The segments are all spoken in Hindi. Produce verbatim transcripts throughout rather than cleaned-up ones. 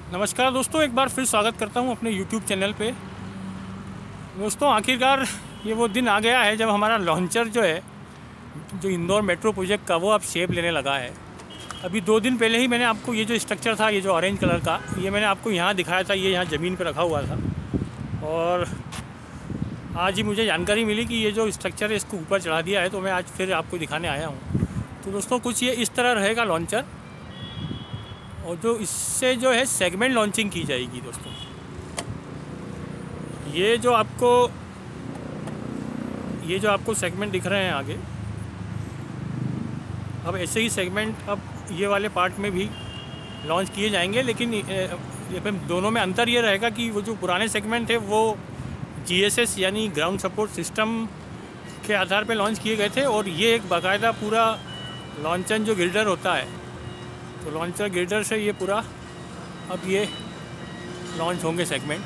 नमस्कार दोस्तों, एक बार फिर स्वागत करता हूं अपने यूट्यूब चैनल पे। दोस्तों, आखिरकार ये वो दिन आ गया है जब हमारा लॉन्चर जो है, जो इंदौर मेट्रो प्रोजेक्ट का, वो अब शेप लेने लगा है। अभी दो दिन पहले ही मैंने आपको ये जो स्ट्रक्चर था, ये जो ऑरेंज कलर का, ये मैंने आपको यहाँ दिखाया था। ये यहाँ ज़मीन पर रखा हुआ था और आज ही मुझे जानकारी मिली कि ये जो स्ट्रक्चर है इसको ऊपर चढ़ा दिया है, तो मैं आज फिर आपको दिखाने आया हूँ। तो दोस्तों, कुछ ये इस तरह रहेगा लॉन्चर, और जो इससे जो है सेगमेंट लॉन्चिंग की जाएगी। दोस्तों, ये जो आपको ये जो आपको सेगमेंट दिख रहे हैं आगे, अब ऐसे ही सेगमेंट अब ये वाले पार्ट में भी लॉन्च किए जाएंगे। लेकिन ये दोनों में अंतर ये रहेगा कि वो जो पुराने सेगमेंट थे वो जीएसएस यानी ग्राउंड सपोर्ट सिस्टम के आधार पे लॉन्च किए गए थे, और ये एक बाकायदा पूरा लॉन्चर जो गिल्डर होता है, तो लॉन्चर गिल्डर से ये पूरा अब ये लॉन्च होंगे सेगमेंट।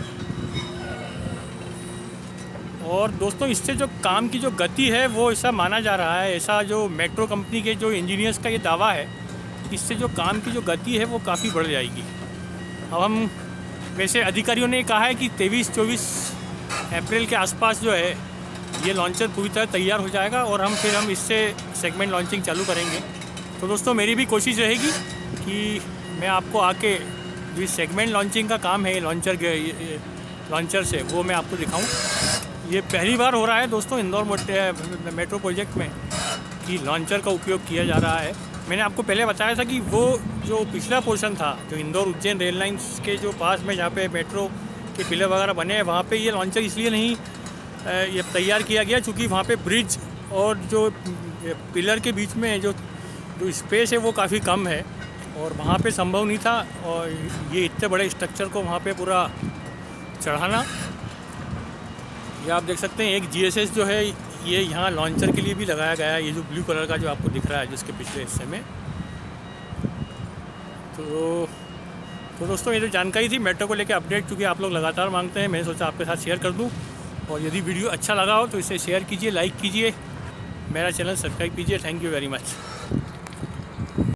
और दोस्तों, इससे जो काम की जो गति है वो ऐसा माना जा रहा है, ऐसा जो मेट्रो कंपनी के जो इंजीनियर्स का ये दावा है, इससे जो काम की जो गति है वो काफ़ी बढ़ जाएगी। अब हम वैसे अधिकारियों ने कहा है कि तेईस चौबीस अप्रैल के आसपास जो है ये लॉन्चर पूरी तरह तैयार हो जाएगा, और हम फिर हम इससे सेगमेंट लॉन्चिंग चालू करेंगे। तो दोस्तों, मेरी भी कोशिश रहेगी कि मैं आपको आके जो सेगमेंट लॉन्चिंग का काम है लॉन्चर लॉन्चर से, वो मैं आपको दिखाऊं। ये पहली बार हो रहा है दोस्तों इंदौर मेट्रो प्रोजेक्ट में कि लॉन्चर का उपयोग किया जा रहा है। मैंने आपको पहले बताया था कि वो जो पिछला पोर्शन था, जो इंदौर उज्जैन रेल लाइन्स के जो पास में जहाँ पे मेट्रो के पिलर वगैरह बने हैं, वहाँ पे ये लॉन्चर इसलिए नहीं ये तैयार किया गया क्योंकि वहाँ पे ब्रिज और जो पिलर के बीच में जो जो स्पेस है वो काफ़ी कम है, और वहाँ पे संभव नहीं था और ये इतने बड़े स्ट्रक्चर को वहाँ पे पूरा चढ़ाना। ये आप देख सकते हैं, एक जीएसएस जो है ये यहाँ लॉन्चर के लिए भी लगाया गया है, ये जो ब्लू कलर का जो आपको दिख रहा है जिसके पिछले हिस्से में। तो तो दोस्तों, ये जो जानकारी थी मेट्रो को लेकर अपडेट, चूँकि आप लोग लगातार मांगते हैं, मैंने सोचा आपके साथ शेयर कर दूँ। और यदि वीडियो अच्छा लगा हो तो इसे शेयर कीजिए, लाइक कीजिए, मेरा चैनल सब्सक्राइब कीजिए। Thank you very much.